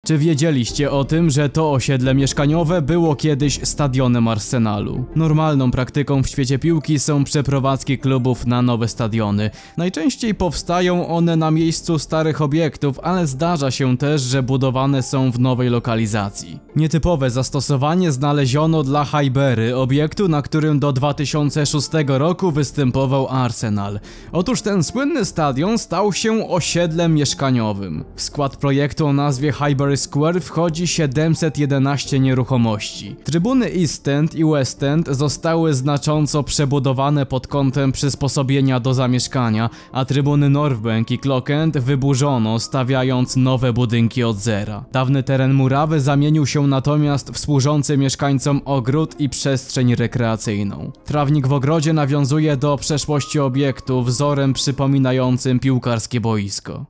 Czy wiedzieliście o tym, że to osiedle mieszkaniowe było kiedyś stadionem Arsenalu? Normalną praktyką w świecie piłki są przeprowadzki klubów na nowe stadiony. Najczęściej powstają one na miejscu starych obiektów, ale zdarza się też, że budowane są w nowej lokalizacji. Nietypowe zastosowanie znaleziono dla Highbury, obiektu, na którym do 2006 roku występował Arsenal. Otóż ten słynny stadion stał się osiedlem mieszkaniowym. W skład projektu o nazwie Highbury Square wchodzi 711 nieruchomości. Trybuny East End i West End zostały znacząco przebudowane pod kątem przysposobienia do zamieszkania, a trybuny North Bank i Clock End wyburzono, stawiając nowe budynki od zera. Dawny teren murawy zamienił się natomiast w służący mieszkańcom ogród i przestrzeń rekreacyjną. Trawnik w ogrodzie nawiązuje do przeszłości obiektu wzorem przypominającym piłkarskie boisko.